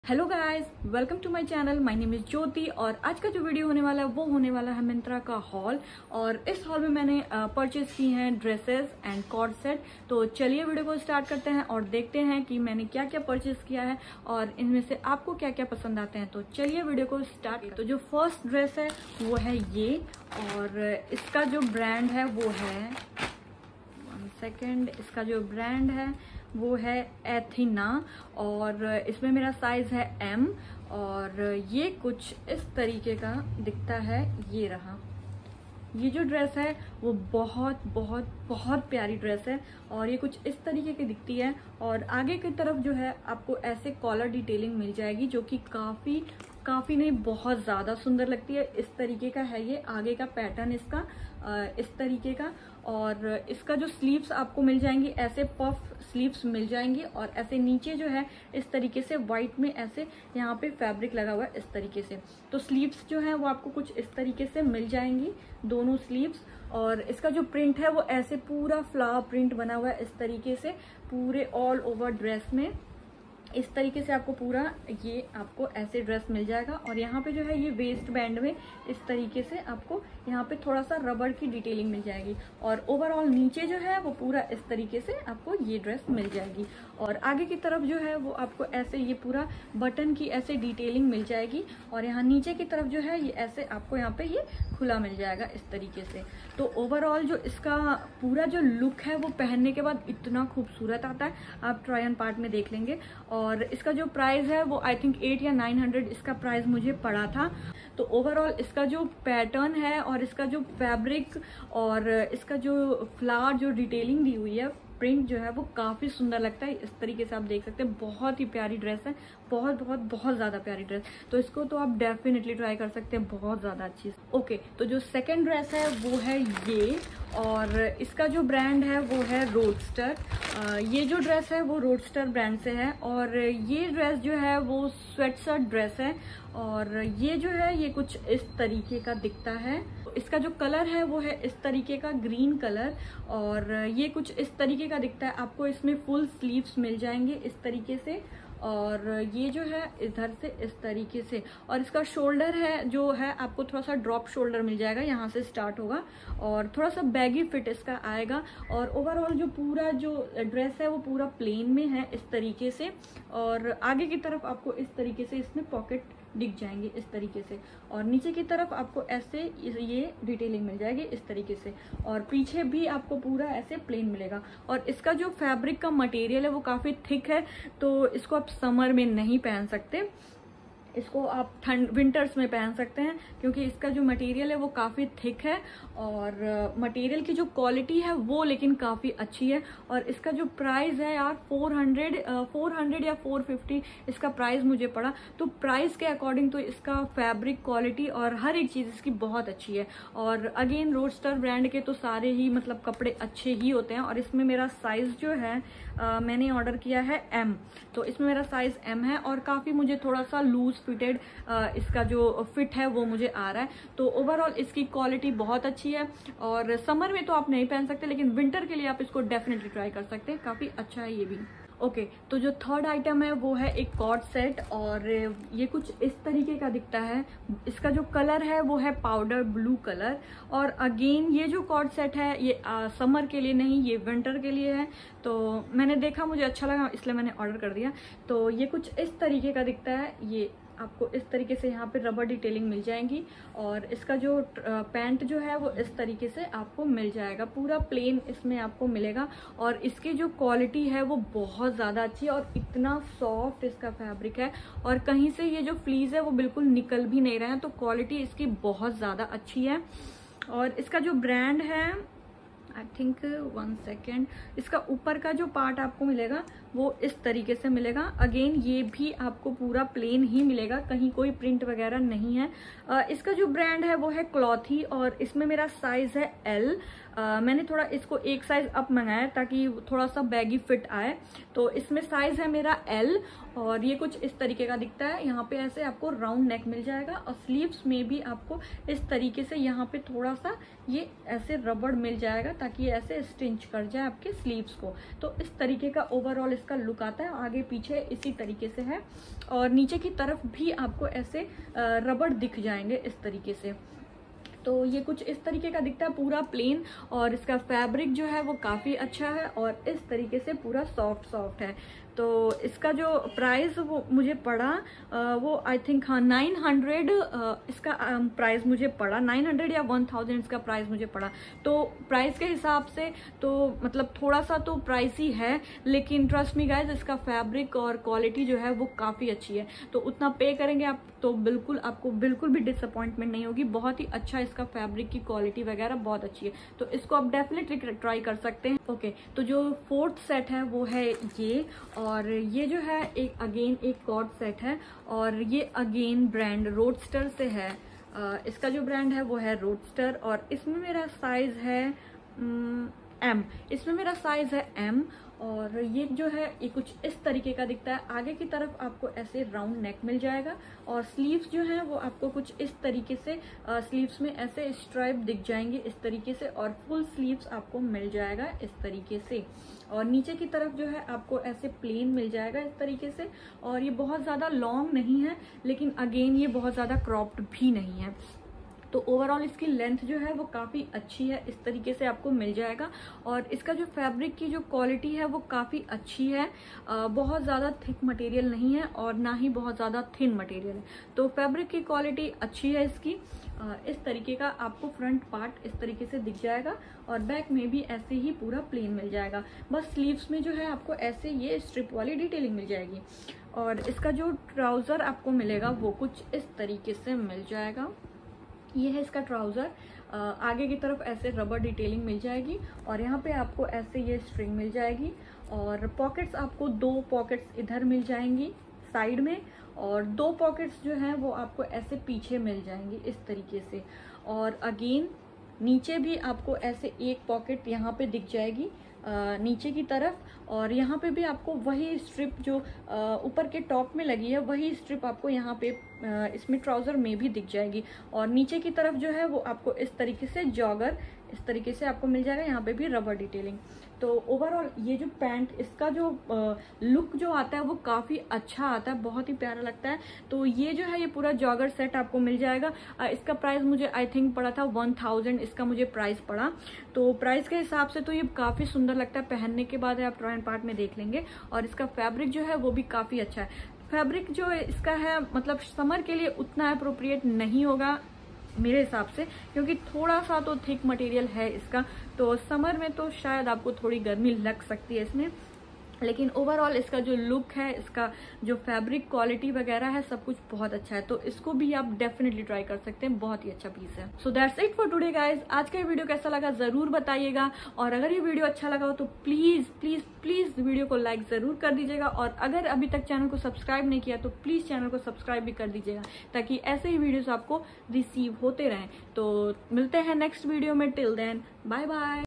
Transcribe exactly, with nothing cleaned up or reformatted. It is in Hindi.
Hello guys, welcome to my channel. My name is Jyoti और आज का जो वीडियो होने वाला है वो होने वाला है मिंत्रा का हॉल। और इस हॉल में मैंने परचेज की हैं ड्रेसेस एंड कॉर्ड सेट। तो चलिए वीडियो को स्टार्ट करते हैं और देखते हैं कि मैंने क्या क्या परचेज किया है और इनमें से आपको क्या क्या पसंद आते हैं। तो चलिए वीडियो को स्टार्ट। तो जो फर्स्ट ड्रेस है वो है ये, और इसका जो ब्रांड है वो है वन सेकेंड इसका जो ब्रांड है वो है एथिना और इसमें मेरा साइज है एम। और ये कुछ इस तरीके का दिखता है। ये रहा, ये जो ड्रेस है वो बहुत बहुत बहुत प्यारी ड्रेस है और ये कुछ इस तरीके की दिखती है। और आगे की तरफ जो है आपको ऐसे कॉलर डिटेलिंग मिल जाएगी जो कि काफी काफी नहीं बहुत ज्यादा सुंदर लगती है। इस तरीके का है ये आगे का पैटर्न इसका, इस तरीके का। और इसका जो स्लीव्स आपको मिल जाएंगी ऐसे पफ स्लीव्स मिल जाएंगी और ऐसे नीचे जो है इस तरीके से व्हाइट में ऐसे यहाँ पे फैब्रिक लगा हुआ है इस तरीके से। तो स्लीव्स जो है वो आपको कुछ इस तरीके से मिल जाएंगी दोनों स्लीव्स। और इसका जो प्रिंट है वो ऐसे पूरा फ्लावर प्रिंट बना हुआ है इस तरीके से पूरे ऑल ओवर ड्रेस में। इस तरीके से आपको पूरा ये आपको ऐसे ड्रेस मिल जाएगा। और यहाँ पे जो है ये वेस्ट बैंड में इस तरीके से आपको यहाँ पे थोड़ा सा रबड़ की डिटेलिंग मिल जाएगी। और ओवरऑल नीचे जो है वो पूरा इस तरीके से आपको ये ड्रेस मिल जाएगी। और आगे की तरफ जो है वो आपको ऐसे ये पूरा बटन की ऐसे डिटेलिंग मिल जाएगी। और यहाँ नीचे की तरफ जो है ये ऐसे आपको यहाँ पे ये खुला मिल जाएगा इस तरीके से। तो ओवरऑल जो इसका पूरा जो लुक है वो पहनने के बाद इतना खूबसूरत आता है, आप ट्राई ऑन पार्ट में देख लेंगे। और इसका जो प्राइस है वो आई थिंक एट या नाइन हंड्रेड इसका प्राइस मुझे पड़ा था। तो ओवरऑल इसका जो पैटर्न है और इसका जो फैब्रिक और इसका जो फ्लावर जो डिटेलिंग दी हुई है प्रिंट जो है वो काफी सुंदर लगता है। इस तरीके से आप देख सकते हैं, बहुत ही प्यारी ड्रेस है, बहुत बहुत बहुत ज्यादा प्यारी ड्रेस। तो इसको तो आप डेफिनेटली ट्राई कर सकते हैं, बहुत ज्यादा अच्छी। ओके, तो जो सेकंड ड्रेस है वो है ये, और इसका जो ब्रांड है वो है रोडस्टर। ये जो ड्रेस है वो रोडस्टर ब्रांड से है और ये ड्रेस जो है वो स्वेटशर्ट ड्रेस है। और ये जो है ये कुछ इस तरीके का दिखता है। इसका जो कलर है वो है इस तरीके का ग्रीन कलर और ये कुछ इस तरीके का दिखता है। आपको इसमें फुल स्लीव्स मिल जाएंगे इस तरीके से। और ये जो है इधर से इस तरीके से। और इसका शोल्डर है जो है आपको थोड़ा सा ड्रॉप शोल्डर मिल जाएगा, यहाँ से स्टार्ट होगा और थोड़ा सा बैगी फिट इसका आएगा। और ओवरऑल जो पूरा जो ड्रेस है वो पूरा प्लेन में है इस तरीके से। और आगे की तरफ आपको इस तरीके से इसमें पॉकेट दिख जाएंगे इस तरीके से। और नीचे की तरफ आपको ऐसे ये डिटेलिंग मिल जाएगी इस तरीके से। और पीछे भी आपको पूरा ऐसे प्लेन मिलेगा। और इसका जो फैब्रिक का मटेरियल है वो काफी थिक है, तो इसको आप समर में नहीं पहन सकते, इसको आप ठंड विंटर्स में पहन सकते हैं क्योंकि इसका जो मटेरियल है वो काफ़ी थिक है। और मटेरियल की जो क्वालिटी है वो लेकिन काफ़ी अच्छी है। और इसका जो प्राइस है यार फोर हंड्रेड फोर हंड्रेड या फोर फिफ्टी इसका प्राइस मुझे पड़ा। तो प्राइस के अकॉर्डिंग तो इसका फैब्रिक क्वालिटी और हर एक चीज़ इसकी बहुत अच्छी है। और अगेन रोडस्टर ब्रांड के तो सारे ही मतलब कपड़े अच्छे ही होते हैं। और इसमें मेरा साइज जो है आ, मैंने ऑर्डर किया है एम, तो इसमें मेरा साइज एम है और काफ़ी मुझे थोड़ा सा लूज फिटेड इसका जो फिट है वो मुझे आ रहा है। तो ओवरऑल इसकी क्वालिटी बहुत अच्छी है। और समर में तो आप नहीं पहन सकते लेकिन विंटर के लिए आप इसको डेफिनेटली ट्राई कर सकते हैं, काफ़ी अच्छा है ये भी। ओके okay, तो जो थर्ड आइटम है वो है एक कॉर्ड सेट और ये कुछ इस तरीके का दिखता है। इसका जो कलर है वो है पाउडर ब्लू कलर। और अगेन ये जो कॉर्ड सेट है ये आ, समर के लिए नहीं, ये विंटर के लिए है। तो मैंने देखा, मुझे अच्छा लगा इसलिए मैंने ऑर्डर कर दिया। तो ये कुछ इस तरीके का दिखता है। ये आपको इस तरीके से यहाँ पे रबर डिटेलिंग मिल जाएंगी। और इसका जो पैंट जो है वो इस तरीके से आपको मिल जाएगा, पूरा प्लेन इसमें आपको मिलेगा। और इसकी जो क्वालिटी है वो बहुत ज़्यादा अच्छी है और इतना सॉफ्ट इसका फैब्रिक है। और कहीं से ये जो फ्लीज है वो बिल्कुल निकल भी नहीं रहा है, तो क्वालिटी इसकी बहुत ज़्यादा अच्छी है। और इसका जो ब्रांड है आई थिंक वन सेकेंड इसका ऊपर का जो पार्ट आपको मिलेगा वो इस तरीके से मिलेगा। अगेन ये भी आपको पूरा प्लेन ही मिलेगा, कहीं कोई प्रिंट वगैरह नहीं है। आ, इसका जो ब्रांड है वो है क्लॉथी और इसमें मेरा साइज है एल। आ, मैंने थोड़ा इसको एक साइज अप मंगाया ताकि थोड़ा सा बैगी फिट आए। तो इसमें साइज है मेरा एल और ये कुछ इस तरीके का दिखता है। यहाँ पे ऐसे आपको राउंड नेक मिल जाएगा और स्लीव्स में भी आपको इस तरीके से यहाँ पे थोड़ा सा ये ऐसे रबड़ मिल जाएगा ताकि ये ऐसे स्टिंच कर जाए आपके स्लीव्स को। तो इस तरीके का ओवरऑल इसका लुक आता है। आगे पीछे इसी तरीके से है और नीचे की तरफ भी आपको ऐसे रबड़ दिख जाएंगे इस तरीके से। तो ये कुछ इस तरीके का दिखता है पूरा प्लेन, और इसका फैब्रिक जो है वो काफ़ी अच्छा है और इस तरीके से पूरा सॉफ्ट सॉफ्ट है। तो इसका जो प्राइस वो मुझे पड़ा वो आई थिंक हाँ नाइन हंड्रेड इसका प्राइस मुझे पड़ा, नाइन हंड्रेड या वन थाउजेंड इसका प्राइस मुझे पड़ा। तो प्राइस के हिसाब से तो मतलब थोड़ा सा तो प्राइस ही है, लेकिन ट्रस्ट मी गाइज इसका फैब्रिक और क्वालिटी जो है वो काफ़ी अच्छी है। तो उतना पे करेंगे आप तो बिल्कुल आपको बिल्कुल भी डिसअपॉइंटमेंट नहीं होगी। बहुत ही अच्छा इसका फैब्रिक की क्वालिटी वगैरह बहुत अच्छी है, तो इसको आप डेफिनेटली ट्राई कर सकते हैं। ओके, तो जो फोर्थ सेट है वो है ये, और ये जो है एक अगेन एक कॉर्ड सेट है और ये अगेन ब्रांड रोडस्टर से है। आ, इसका जो ब्रांड है वो है रोडस्टर और इसमें मेरा साइज है एम, इसमें मेरा साइज है एम। और ये जो है ये कुछ इस तरीके का दिखता है। आगे की तरफ आपको ऐसे राउंड नेक मिल जाएगा और स्लीव्स जो है वो आपको कुछ इस तरीके से स्लीव्स में ऐसे स्ट्राइप दिख जाएंगे इस तरीके से, और फुल स्लीव्स आपको मिल जाएगा इस तरीके से। और नीचे की तरफ जो है आपको ऐसे प्लेन मिल जाएगा इस तरीके से, और ये बहुत ज़्यादा लॉन्ग नहीं है लेकिन अगेन ये बहुत ज़्यादा क्रॉप्ड भी नहीं है। तो ओवरऑल इसकी लेंथ जो है वो काफ़ी अच्छी है, इस तरीके से आपको मिल जाएगा। और इसका जो फैब्रिक की जो क्वालिटी है वो काफ़ी अच्छी है, आ, बहुत ज़्यादा थिक मटेरियल नहीं है और ना ही बहुत ज़्यादा थिन मटेरियल है। तो फैब्रिक की क्वालिटी अच्छी है इसकी। आ, इस तरीके का आपको फ्रंट पार्ट इस तरीके से दिख जाएगा और बैक में भी ऐसे ही पूरा प्लेन मिल जाएगा। बस स्लीव्स में जो है आपको ऐसे ये स्ट्रिप वाली डिटेलिंग मिल जाएगी। और इसका जो ट्राउज़र आपको मिलेगा वो कुछ इस तरीके से मिल जाएगा। ये है इसका ट्राउज़र, आगे की तरफ ऐसे रबर डिटेलिंग मिल जाएगी और यहाँ पे आपको ऐसे ये स्ट्रिंग मिल जाएगी। और पॉकेट्स आपको दो पॉकेट्स इधर मिल जाएंगी साइड में, और दो पॉकेट्स जो हैं वो आपको ऐसे पीछे मिल जाएंगी इस तरीके से। और अगेन नीचे भी आपको ऐसे एक पॉकेट यहाँ पे दिख जाएगी आ, नीचे की तरफ, और यहाँ पे भी आपको वही स्ट्रिप जो ऊपर के टॉप में लगी है वही स्ट्रिप आपको यहाँ पे आ, इसमें ट्राउज़र में भी दिख जाएगी। और नीचे की तरफ जो है वो आपको इस तरीके से जॉगर इस तरीके से आपको मिल जाएगा, यहाँ पे भी रबर डिटेलिंग। तो ओवरऑल ये जो पैंट इसका जो लुक जो आता है वो काफ़ी अच्छा आता है, बहुत ही प्यारा लगता है। तो ये जो है ये पूरा जॉगर सेट आपको मिल जाएगा। आ, इसका प्राइस मुझे आई थिंक पड़ा था वन थाउजेंड इसका मुझे प्राइस पड़ा। तो प्राइस के हिसाब से तो ये काफ़ी सुंदर लगता है, पहनने के बाद आप ट्राई एंड पार्ट में देख लेंगे। और इसका फैब्रिक जो है वो भी काफ़ी अच्छा है। फैब्रिक जो इसका है मतलब समर के लिए उतना अप्रोप्रिएट नहीं होगा मेरे हिसाब से, क्योंकि थोड़ा सा तो थिक मटेरियल है इसका, तो समर में तो शायद आपको थोड़ी गर्मी लग सकती है इसमें। लेकिन ओवरऑल इसका जो लुक है, इसका जो फैब्रिक क्वालिटी वगैरह है, सब कुछ बहुत अच्छा है। तो इसको भी आप डेफिनेटली ट्राई कर सकते हैं, बहुत ही अच्छा पीस है। So that's it for today guys. आज का ये वीडियो कैसा लगा जरूर बताइएगा, और अगर ये वीडियो अच्छा लगा हो तो प्लीज प्लीज प्लीज वीडियो को लाइक जरूर कर दीजिएगा। और अगर अभी तक चैनल को सब्सक्राइब नहीं किया तो प्लीज चैनल को सब्सक्राइब भी कर दीजिएगा, ताकि ऐसे ही वीडियोस आपको रिसीव होते रहें। तो मिलते हैं नेक्स्ट वीडियो में, टिल देन बाय बाय।